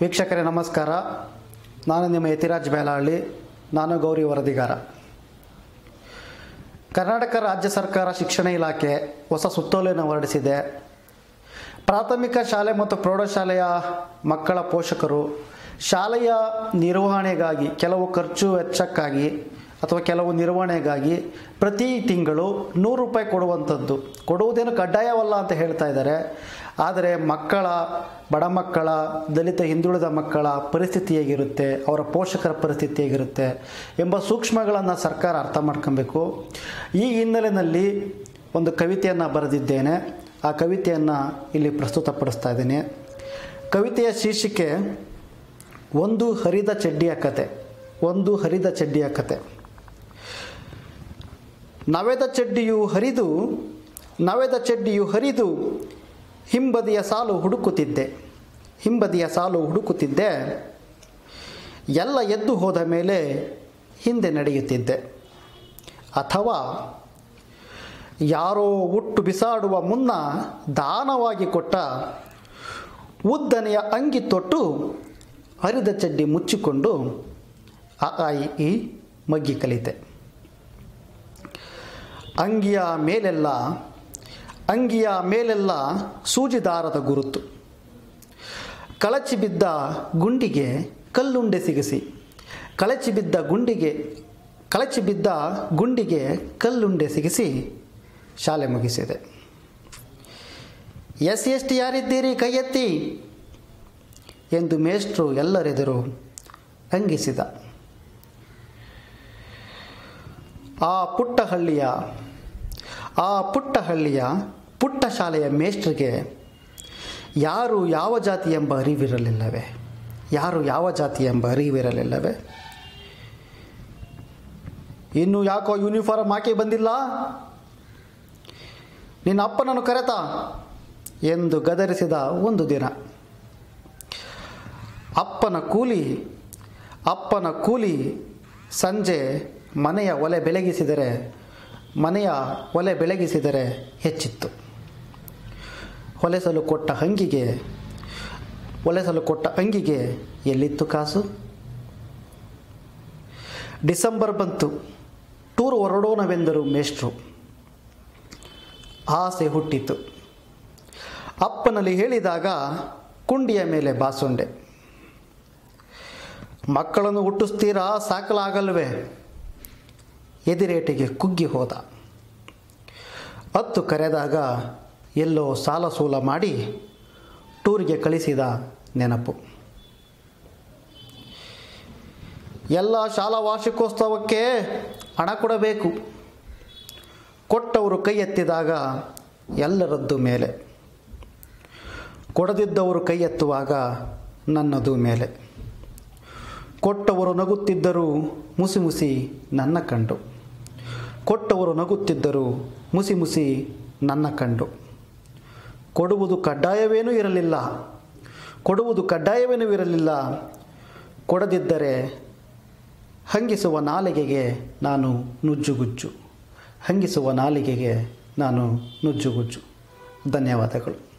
ವೀಕ್ಷಕರೇ ನಮಸ್ಕಾರ. ನಾನು ನಿಮ್ಮ ಯತಿರಾಜ್ ಬೇಲಹಳ್ಳಿ. ನಾನು ಗೌರಿ ವರದಿಗಾರ. ಕರ್ನಾಟಕ ರಾಜ್ಯ ಸರ್ಕಾರ ಶಿಕ್ಷಣ ಇಲಾಖೆ ಹೊಸ ಸುತ್ತೋಲೆಯನ್ನು ಹೊರಡಿಸಿದೆ. ಪ್ರಾಥಮಿಕ ಶಾಲೆ ಮತ್ತು ಪ್ರೌಢಶಾಲೆಯ ಮಕ್ಕಳ ಪೋಷಕರು ಶಾಲೆಯ ನಿರ್ವಹಣೆಗಾಗಿ ಕೆಲವು ಖರ್ಚು ವೆಚ್ಚಕ್ಕಾಗಿ ಅಥವಾ ಕೆಲವು ನಿರ್ವಹಣೆಗಾಗಿ ಪ್ರತಿ ತಿಂಗಳು 100 ರೂಪಾಯಿ ಕೊಡುವುದೇನು ಕಡ್ಡಾಯವಲ್ಲ ಅಂತ ಹೇಳ್ತಾ ಇದ್ದಾರೆ. ಆದರೆ ಬಡ ಮಕ್ಕಳ, ದಲಿತ ಹಿಂದುಳಿದ ಮಕ್ಕಳ ಪರಿಸ್ಥಿತಿ ಹೇಗಿರುತ್ತೆ, ಅವರ ಪೋಷಕರ ಪರಿಸ್ಥಿತಿ ಹೇಗಿರುತ್ತೆ ಎಂಬ ಸೂಕ್ಷ್ಮಗಳನ್ನು ಸರ್ಕಾರ ಅರ್ಥ ಮಾಡ್ಕೊಬೇಕು. ಈ ಹಿನ್ನೆಲೆಯಲ್ಲಿ ಒಂದು ಕವಿತೆಯನ್ನು ಬರೆದಿದ್ದೇನೆ. ಆ ಕವಿತೆಯನ್ನು ಇಲ್ಲಿ ಪ್ರಸ್ತುತಪಡಿಸ್ತಾ ಇದ್ದೀನಿ. ಕವಿತೆಯ ಶೀರ್ಷಿಕೆ ಒಂದು ಹರಿದ ಚಡ್ಡಿಯ ಕತೆ. ನವೆದ ಚಡ್ಡಿಯು ಹರಿದು ಹಿಂಬದಿಯ ಸಾಲು ಹುಡುಕುತ್ತಿದ್ದೆ. ಎಲ್ಲ ಎದ್ದು ಹೋದ ಮೇಲೆ ಹಿಂದೆ ನಡೆಯುತ್ತಿದ್ದೆ. ಅಥವಾ ಯಾರೋ ಹುಟ್ಟು ಬಿಸಾಡುವ ಮುನ್ನ ದಾನವಾಗಿ ಕೊಟ್ಟ ಉದ್ದನೆಯ ಅಂಗಿ ತೊಟ್ಟು ಹರಿದ ಚಡ್ಡಿ ಮುಚ್ಚಿಕೊಂಡು ಈ ಮಗ್ಗಿ ಕಲಿತೆ. ಅಂಗಿಯ ಮೇಲೆಲ್ಲ ಸೂಜಿ ದಾರದ ಗುರುತು. ಕಳಚಿ ಬಿದ್ದ ಗುಂಡಿಗೆ ಕಲ್ಲುಂಡೆ ಸಿಗಿಸಿ ಶಾಲೆ ಮುಗಿಸಿದೆ. SC ಯಾರಿದ್ದೀರಿ ಕೈ ಎತ್ತಿ ಎಂದು ಮೇಷ್ಟ್ರು ಎಲ್ಲರೆದುರು ಹಂಗಿಸಿದ. ಆ ಪುಟ್ಟ ಹಳ್ಳಿಯ ಪುಟ್ಟ ಶಾಲೆಯ ಮೇಷ್ಟ್ರಿಗೆ ಯಾರು ಯಾವ ಜಾತಿ ಎಂಬ ಅರಿವಿರಲಿಲ್ಲವೇ? ಇನ್ನು ಯಾಕೋ ಯೂನಿಫಾರ್ಮ್ ಹಾಕಿ ಬಂದಿಲ್ಲ? ನಿನ್ನ ಅಪ್ಪನನ್ನು ಕರೆತ ಎಂದು ಗದರಿಸಿದ ಒಂದು ದಿನ. ಅಪ್ಪನ ಕೂಲಿ ಸಂಜೆ ಮನೆಯ ಒಲೆ ಬೆಳಗಿಸಿದರೆ ಹೆಚ್ಚಿತ್ತು. ಹೊಲೆಸಲು ಕೊಟ್ಟ ಅಂಗಿಗೆ ಎಲ್ಲಿತ್ತು ಕಾಸು? ಡಿಸೆಂಬರ್ ಬಂತು. ಟೂರ್ ಹೊರಡೋಣವೆಂದರು ಮೇಷ್ಟ್ರು. ಆಸೆ ಹುಟ್ಟಿತು. ಅಪ್ಪನಲ್ಲಿ ಹೇಳಿದಾಗ ಕುಂಡಿಯ ಮೇಲೆ ಬಾಸುಂಡೆ. ಮಕ್ಕಳನ್ನು ಹುಟ್ಟಿಸ್ತೀರಾ, ಸಾಕಲಾಗಲ್ವೇ? ಎದಿರೇಟಿಗೆ ಕುಗ್ಗಿ ಹೋದ. ಹತ್ತು ಕರೆದಾಗ ಎಲ್ಲೋ ಸಾಲ ಸೂಲ ಮಾಡಿ ಟೂರಿಗೆ ಕಳಿಸಿದ ನೆನಪು. ಎಲ್ಲ ಶಾಲಾ ವಾರ್ಷಿಕೋತ್ಸವಕ್ಕೆ ಹಣ ಕೊಡಬೇಕು. ಕೊಟ್ಟವರು ಕೈ ಎತ್ತಿದಾಗ ಎಲ್ಲರದ್ದು ಮೇಲೆ, ಕೊಡದಿದ್ದವರು ಕೈ ಎತ್ತುವಾಗ ನನ್ನದು ಮೇಲೆ. ಕೊಟ್ಟವರು ನಗುತ್ತಿದ್ದರು ಮುಸಿ ನನ್ನ ಕಂಡು. ಕೊಡುವುದು ಕಡ್ಡಾಯವೇನೂ ಇರಲಿಲ್ಲ. ಕೊಡದಿದ್ದರೆ ಹಂಗಿಸುವ ನಾಲಿಗೆಗೆ ನಾನು ನುಜ್ಜುಗುಜ್ಜು. ಧನ್ಯವಾದಗಳು.